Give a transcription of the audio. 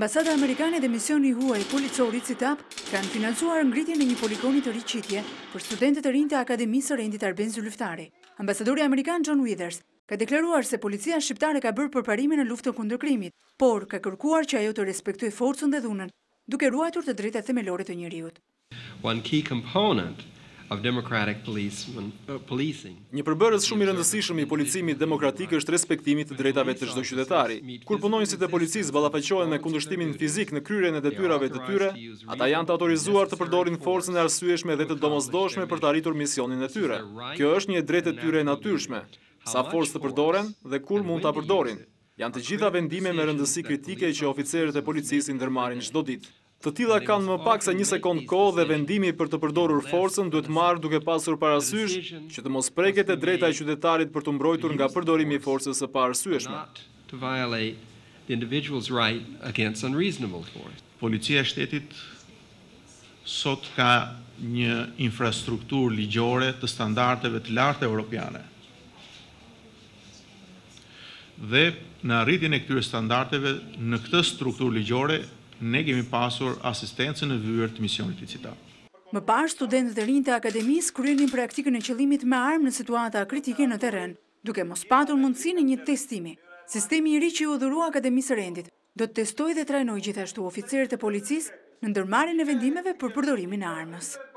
Ambasada Amerikane dhe misioni huaj policori CITAP kanë financuar ngritjen e një poligoni të riqitje për studentët e rinj të Akademisë së Rendit Arben Zylftari. Ambasadori Amerikan John Withers ka deklaruar se policia shqiptare ka bërë përparime në luftën kundër krimit, por ka kërkuar që ajo të respektojë forcën dhe dhunën, duke ruajtur të drejtat themelore të njerëzit. One key component of democratic policing. Një përbërës shumë i rëndësishëm i policimit demokratik është respektimi të drejtave të çdo qytetari. Kur punonjësit e policisë ballafaqohen me kundërshtimin fizik në kryerjen e detyrave të tyre, ata janë të autorizuar të përdorin forcën e arsyeshme dhe të domosdoshme për të arritur misionin e tyre. Kjo është një drejtë e tyre e natyrshme. Sa forcë të përdoren dhe kur mund ta përdorin. Janë të gjitha vendime me rëndësi kritike që oficerët e policisë i ndërmarrin çdo ditë. Të tilla kanë më pak se 1 sekond kohë dhe vendimi për të përdorur forcën duhet marrë duke pasur parasysh që të mos preket e drejta e qytetarit për të mbrojtur nga përdorimi i forcës së paarsyeshme. Policia e shtetit sot ka një infrastrukturë ligjore të standardeve të larta europiane. Dhe në arritjen e këtyre standardeve në këtë strukturë ligjore ne kemi pasur asistencën në vyer të misionit të CITAP. Më parë, studentët e rinj të akademisë kryenin praktikën e qëllimit me armë në situata kritike në terren, duke mos patur mundësinë e një testimi. Sistemi i ri që u dhurua Akademisë së Rendit do të testojë dhe trajnojë gjithashtu oficerët e policisë në ndërmarrjen e vendimeve për përdorimin e armës.